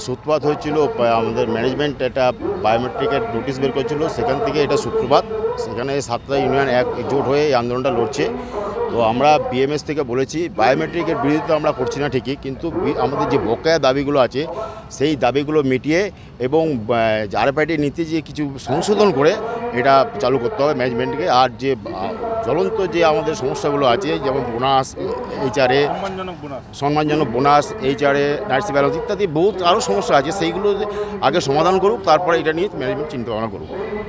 সূত্রপাত হয়েছিল আমাদের ম্যানেজমেন্ট একটা বায়োমেট্রিকের নোটিশ বের করেছিল, সেখান থেকে এটা সূত্রপাত। সেখানে 7টা ইউনিয়ন একজোট হয়ে এই আন্দোলনটা লড়ছে। তো আমরা বিএমএস থেকে বলেছি বায়োমেট্রিকের বিরোধিতা আমরা করছি না ঠিকই, কিন্তু আমাদের যে বকেয়া দাবিগুলো আছে সেই দাবিগুলো মিটিয়ে এবং আরএফআইডি নীতি যে কিছু সংশোধন করে এটা চালু করতে হবে ম্যানেজমেন্টকে। আর যে জ্বলন্ত যে আমাদের সমস্যাগুলো আছে, যেমন বোনাস, এইচআরএ সম্মানজনক বোনাস, এইচআরএ, নার্সি ব্যালেন্স ইত্যাদি বহুত আরও সমস্যা আছে, সেইগুলো আগে সমাধান করুক, তারপরে এটা নিয়ে ম্যানেজমেন্ট চিন্তা ভাবনা করুক।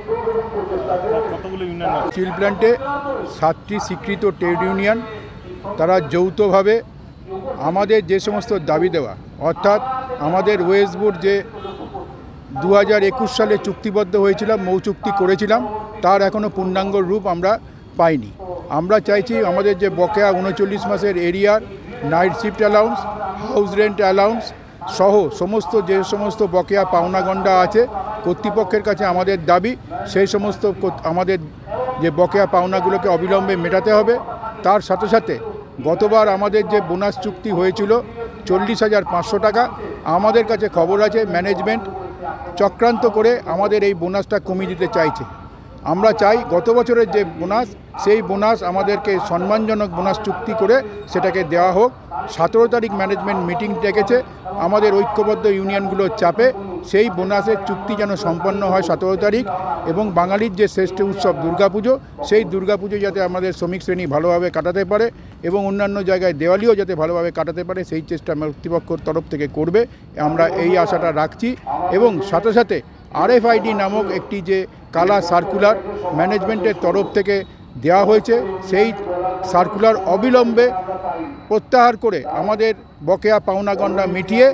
স্টিল প্ল্যান্টে 7টি স্বীকৃত ট্রেড ইউনিয়ন তারা যৌথভাবে আমাদের যে সমস্ত দাবি দেওয়া, অর্থাৎ আমাদের ওয়েস্ট বোর্ড যে 2021 সালে চুক্তিবদ্ধ হয়েছিলাম, মৌ চুক্তি করেছিলাম, তার এখনও পূর্ণাঙ্গ রূপ আমরা পাইনি। আমরা চাইছি আমাদের যে বকেয়া 39 মাসের arrear, night shift allowance, house rent allowance সহ যে সমস্ত বকেয়া পাওনাগণ্ডা আছে, কর্তৃপক্ষের কাছে আমাদের দাবি সেই সমস্ত আমাদের যে বকেয়া পাওনাগুলোকে অবিলম্বে মেটাতে হবে। তার সাথে সাথে গতবার আমাদের যে বোনাস চুক্তি হয়েছিল 40,500 টাকা, আমাদের কাছে খবর আছে ম্যানেজমেন্ট চক্রান্ত করে আমাদের এই বোনাসটা কমিয়ে দিতে চাইছে। আমরা চাই গত বছরের যে বোনাস, সেই বোনাস আমাদেরকে সম্মানজনক বোনাস চুক্তি করে সেটাকে দেওয়া হোক। 17 তারিখ ম্যানেজমেন্ট মিটিং ডেকেছে, আমাদের ঐক্যবদ্ধ ইউনিয়নগুলোর চাপে সেই বোনাসের চুক্তি যেন সম্পন্ন হয় 17 তারিখ। এবং বাঙালির যে শ্রেষ্ঠ উৎসব দুর্গাপুজো, সেই দুর্গাপুজো যাতে আমাদের শ্রমিক শ্রেণী ভালোভাবে কাটাতে পারে এবং অন্যান্য জায়গায় দেওয়ালিও যাতে ভালোভাবে কাটাতে পারে, সেই চেষ্টা কর্তৃপক্ষের তরফ থেকে করবে, আমরা এই আশাটা রাখছি। এবং সাথে সাথে আরএফআইডি নামক একটি যে কালা সার্কুলার ম্যানেজমেন্টের তরফ থেকে দেওয়া হয়েছে, সেই সার্কুলার অবিলম্বে প্রত্যাহার করে আমাদের বকেয়া পাওনাগণ্ডা মিটিয়ে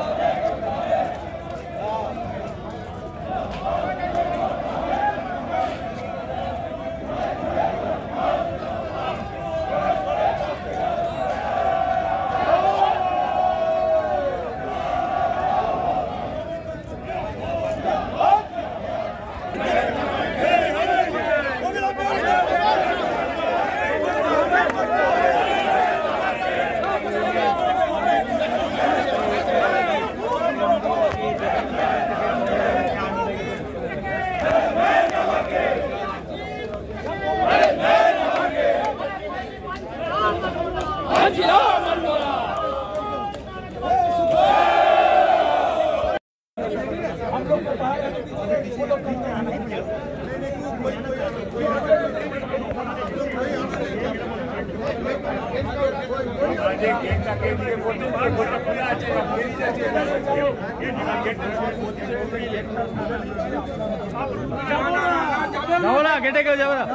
गेटे केउ जाबो ना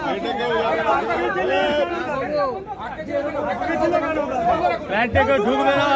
প্যান্টে কেউ ঢুকবে না।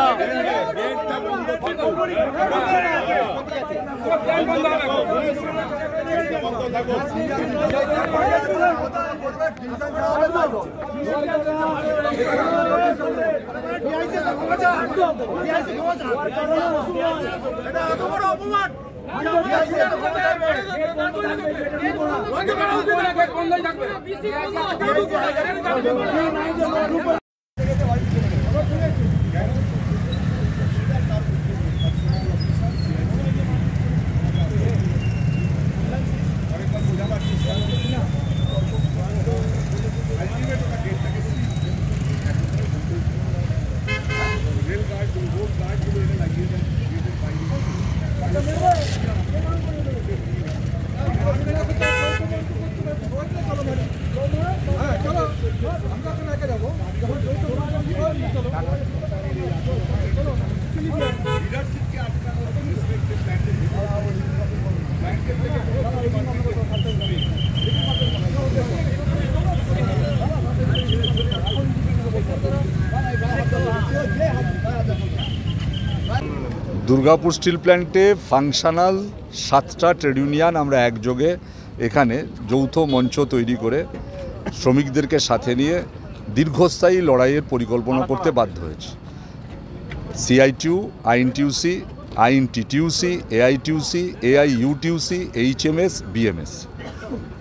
দুর্গাপুর স্টিল প্ল্যান্টে ফাংশনাল 7টা ট্রেড ইউনিয়ন আমরা একযোগে এখানে যৌথ মঞ্চ তৈরি করে শ্রমিকদেরকে সাথে নিয়ে দীর্ঘস্থায়ী লড়াইয়ের পরিকল্পনা করতে বাধ্য হয়েছে। CITU, INTUC, INTTUC, AITUC, AIUTUC, HMS, BMS.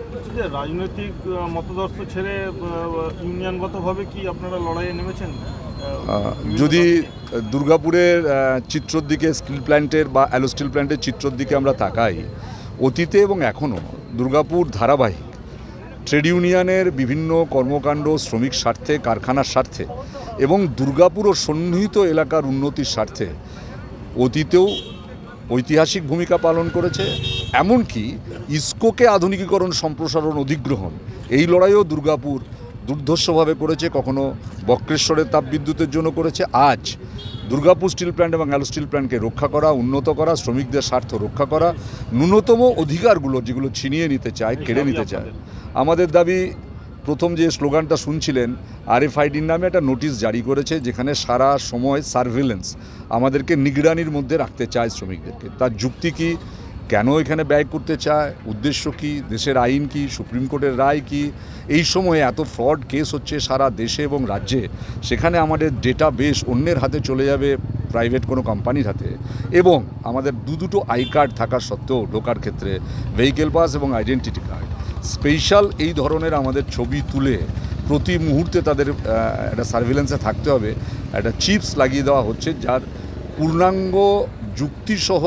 রাজনৈতিক মতাদর্শ ছেড়ে ইউনিয়নগতভাবে কি আপনারা লড়াইয়ে নেমেছেন? যদি দুর্গাপুরের চিত্রর দিকে স্টিল প্ল্যান্টের বা অ্যালো স্টিল প্ল্যান্টের চিত্রর দিকে আমরা তাকাই, অতীতে এবং এখনও দুর্গাপুর ধারাবাহিক ট্রেড ইউনিয়নের বিভিন্ন কর্মকাণ্ড শ্রমিক স্বার্থে, কারখানার স্বার্থে এবং দুর্গাপুর ও সন্নিহিত এলাকার উন্নতির স্বার্থে অতীতেও ঐতিহাসিক ভূমিকা পালন করেছে। এমনকি ইস্কোকে আধুনিকীকরণ, সম্প্রসারণ, অধিগ্রহণ এই লড়াইও দুর্গাপুর দুর্ধর্ষভাবে করেছে, কখনো বক্রেশ্বরের তাপবিদ্যুতের জন্য করেছে। আজ দুর্গাপুর স্টিল প্ল্যান্ট এবং অ্যালো স্টিল প্ল্যান্টকে রক্ষা করা, উন্নত করা, শ্রমিকদের স্বার্থ রক্ষা করা, ন্যূনতম অধিকারগুলো যেগুলো ছিনিয়ে নিতে চায়, কেড়ে নিতে চায়। আমাদের দাবি, প্রথম যে স্লোগানটা শুনছিলেন, RFIDর নামে একটা নোটিশ জারি করেছে যেখানে সারা সময় সার্ভিলেন্স, আমাদেরকে নিগরানির মধ্যে রাখতে চায় শ্রমিকদেরকে। তার যুক্তি কি, কেন এখানে ব্যয় করতে চায়, উদ্দেশ্য কি, দেশের আইন কি, সুপ্রিম কোর্টের রায় কি, এই সময়ে এত ফ্রড কেস হচ্ছে সারা দেশে এবং রাজ্যে, সেখানে আমাদের ডেটা বেস অন্যের হাতে চলে যাবে, প্রাইভেট কোনো কোম্পানির হাতে, এবং আমাদের দুটো আই কার্ড থাকা সত্ত্বেও ঢোকার ক্ষেত্রে ভেহিকেল পাস এবং আইডেন্টিটি কার্ড, স্পেশাল এই ধরনের আমাদের ছবি তুলে প্রতি মুহূর্তে তাদের একটা সার্ভিলেন্সে থাকতে হবে, একটা চিপস লাগিয়ে দেওয়া হচ্ছে, যার পূর্ণাঙ্গ যুক্তিসহ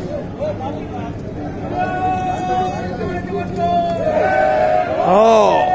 Oh!